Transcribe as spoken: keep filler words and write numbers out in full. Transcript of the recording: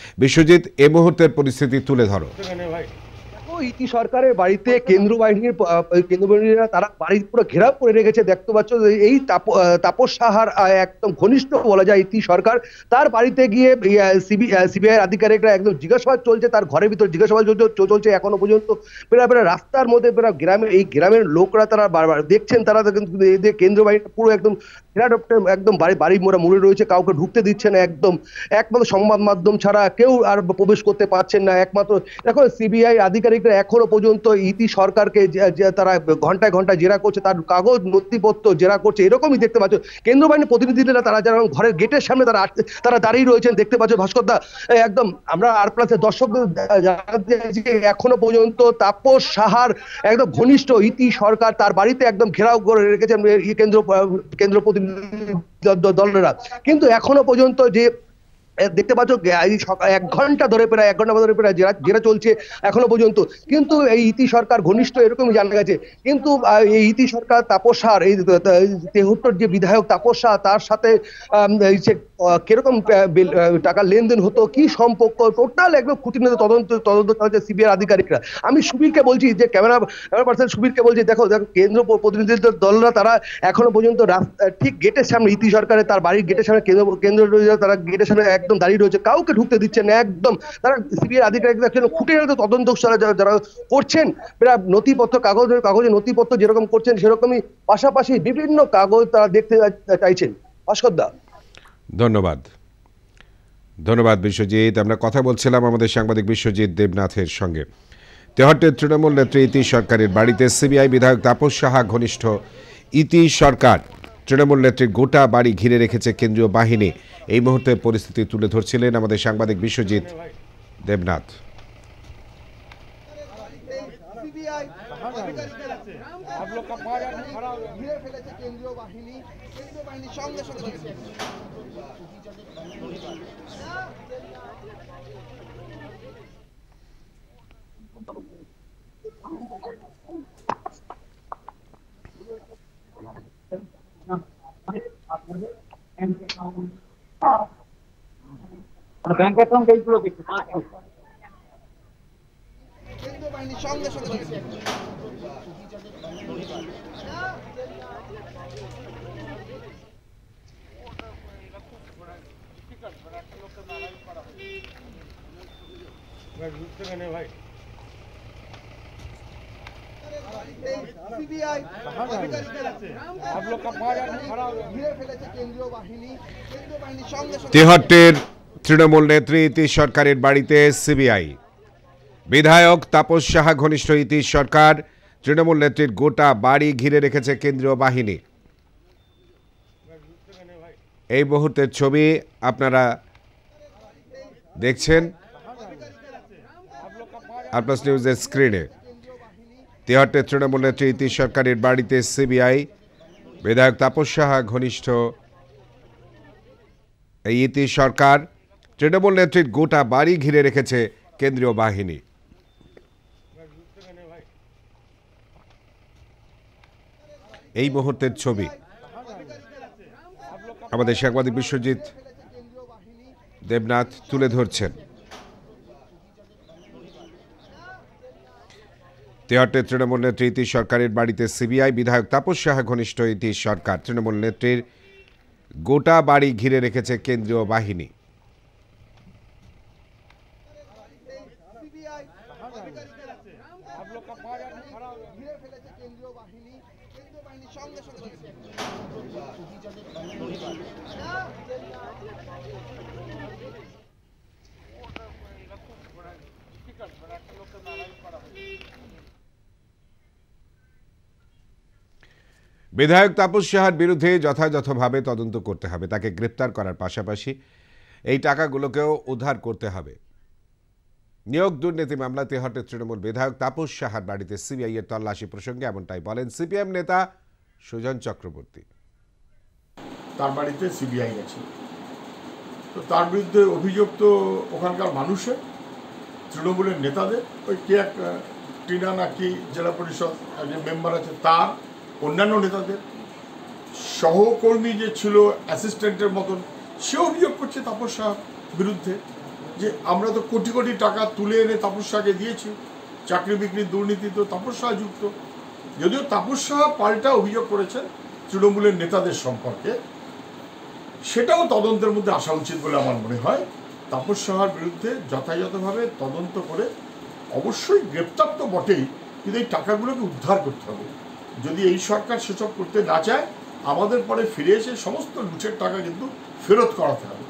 বিশ্বজিৎ, এই মুহূর্তের পরিস্থিতি তুলে ধরো। ইতি সরকারের বাড়িতে কেন্দ্র বাহিনীর কেন্দ্র বাহিনীরা তারা বাড়ি পুরো ঘেরাও করে রেখেছে। দেখতে পাচ্ছ এই তাপস সাহার একদম ঘনিষ্ঠ বলা যায় ইতি সরকার, তার বাড়িতে গিয়ে সিবিআই আধিকারিকরা একদম জিজ্ঞাসাবাদ চলছে, তার ঘরের ভিতর জিজ্ঞাসাবাদ চলছে এখনো পর্যন্ত। প্রায় প্রায় রাস্তার মধ্যে প্রায় গ্রামের এই গ্রামের লোকরা তারা বারবার দেখছেন, তারা কেন্দ্র বাহিনী পুরো একদম একদম বাড়ি বাড়ি মোড়া মুড়ে রয়েছে, কাউকে ঢুকতে দিচ্ছে না। একদম একমাত্র সংবাদ মাধ্যম ছাড়া কেউ আর প্রবেশ করতে পারছেন না। একমাত্র দেখো সিবিআই আধিকারিকরা এখনো পর্যন্ত ইতি সরকারকে তারা ঘন্টায় ঘন্টায় জেরা করছে, তার কাগজ নথিপত্র জেরা করছে, এরকমই দেখতে পাচ্ছ। কেন্দ্র বাহিনীর প্রতিনিধিরা তারা যারা ঘরের গেটের সামনে তারা তারা দাঁড়িয়ে রয়েছেন দেখতে পাচ্ছ ভাস্করদা। একদম আমরা আর প্লাসের দর্শকদের এখনো পর্যন্ত তাপস সাহার একদম ঘনিষ্ঠ ইতি সরকার তার বাড়িতে একদম ঘেরাও করে রেখেছেন কেন্দ্র কেন্দ্র প্রতিনিধি দলেরা। কিন্তু এখনো পর্যন্ত যে দেখতে পাচ্ছ এক ঘন্টা ধরে প্রায় এক ঘন্টা ধরে প্রায় জেরা চলছে এখনো পর্যন্ত, কিন্তু এই ইতি সরকার ঘনিষ্ঠ এরকমই জানা গেছে। কিন্তু এই ইতি সরকার তাপস সাহার এই তেহট্টর যে বিধায়ক তাপস সাহা, তার সাথে কিরকম টাকা লেনদেন হতো, কি সম্পর্ক, টোটাল একদম খুঁটিনাটি তদন্ত তদন্ত চালাচ্ছে সিবিআই আধিকারিকরা। আমি সুবীরকে বলছি যে ক্যামেরা পার্সন সুবীরকে বলছি, দেখো দেখো কেন্দ্র প্রতিনিধি দলরা তারা এখনো পর্যন্ত ঠিক গেটের সামনে ইতি সরকারের তার বাড়ির গেটের সামনে কেন্দ্র কেন্দ্র তারা গেটের সামনে একদম দাঁড়িয়ে রয়েছে, কাউকে ঢুকতে দিচ্ছে না। একদম তারা সিবিআই আধিকারিকরা খুঁটিনাটি তদন্ত যারা করছেন, প্রায় নথিপত্র কাগজ কাগজে নথিপত্র যেরকম করছেন সেরকমই পাশাপাশি বিভিন্ন কাগজ তারা দেখতে চাইছেন। ভাস্করদা, ধন্যবাদ ধন্যবাদ বিশ্বজিৎ। আমরা কথা বলছিলাম আমাদের সাংবাদিক বিশ্বজিৎ দেবনাথের সঙ্গে। তেহট্টের তৃণমূল নেত্রী ইতি সরকারের বাড়িতে সিবিআই বিধায়ক তাপস সাহা ঘনিষ্ঠ ইতি সরকার তৃণমূল নেত্রীর গোটা বাড়ি ঘিরে রেখেছে কেন্দ্রীয় বাহিনী। এই মুহূর্তে পরিস্থিতি তুলে ধরছিলেন আমাদের সাংবাদিক বিশ্বজিৎ দেবনাথ। ব্যাংক অ্যাকাউন্ট এইগুলো দেখতে সঙ্গে সঙ্গে ভাই তেহট্টের তৃণমূল নেত্রী ইতি সরকারের বাড়িতে সিবিআই বিধায়ক তাপস সাহা ঘনিষ্ঠ ইতি সরকার তৃণমূল নেত্রীর গোটা বাড়ি ঘিরে রেখেছে কেন্দ্রীয় বাহিনী। এই মুহূর্তের ছবি আপনারা দেখছেন আর প্লাস নিউজের স্ক্রিনে। তেহট্টের তৃণমূল নেত্রী ইতি সরকারের বাড়িতে সিবিআই বিধায়ক তাপস সাহা ঘনিষ্ঠ এই ইতি সরকার তৃণমূল নেত্রীর গোটা বাড়ি ঘিরে রেখেছে কেন্দ্রীয় বাহিনী। এই মুহূর্তের ছবি আমাদের সাংবাদিক বিশ্বজিৎ দেবনাথ তুলে ধরছেন। তেহট্টের তৃণমূল নেত্রী ইতি সরকারের বাড়িতে সিবিআই বিধায়ক তাপস সাহা ঘনিষ্ঠ ইতি সরকার তৃণমূল নেত্রীর গোটা বাড়ি ঘিরে রেখেছে কেন্দ্রীয় বাহিনী। বিধায়ক তাপস সাহার বিরুদ্ধে যথাযথভাবে তদন্ত করতে হবে, তাকে গ্রেপ্তার করার পাশাপাশি এই টাকাগুলোকেও উদ্ধার করতে হবে। নিয়োগ দুর্নীতি মামলা তেহট্টের তৃণমূল বিধায়ক তাপস সাহার বাড়িতে সিবিআই এর তল্লাশি প্রসঙ্গে এমনটাই বলেন সিপিএম নেতা সুজন চক্রবর্তী। তার বাড়িতে সিবিআই গেছে, তো তার বিরুদ্ধে অভিযোগ তো ওখানকার মানুষের তৃণমূলের নেতাদের, ওই কে এক টিনা নাকি জেলা পরিষদ যে মেম্বার আছে তার, অন্যান্য নেতাদের সহকর্মী যে ছিল অ্যাসিস্ট্যান্টের মতন, সে অভিযোগ করছে তাপস সাহার বিরুদ্ধে যে আমরা তো কোটি কোটি টাকা তুলে এনে তাপস শাহকে দিয়েছি, চাকরি বিক্রির দুর্নীতি তো তাপস শাহ যুক্ত। যদিও তাপস শাহ পাল্টা অভিযোগ করেছেন তৃণমূলের নেতাদের সম্পর্কে, সেটাও তদন্তের মধ্যে আসা উচিত বলে আমার মনে হয়। তাপস শাহর বিরুদ্ধে যথাযথভাবে তদন্ত করে অবশ্যই গ্রেপ্তার তো বটেই, কিন্তু এই টাকাগুলোকে উদ্ধার করতে হবে। যদি এই সরকার সেসব করতে না চায়, আমাদের পরে ফিরে এসে সমস্ত লুটের টাকা কিন্তু ফেরত করাতে হবে।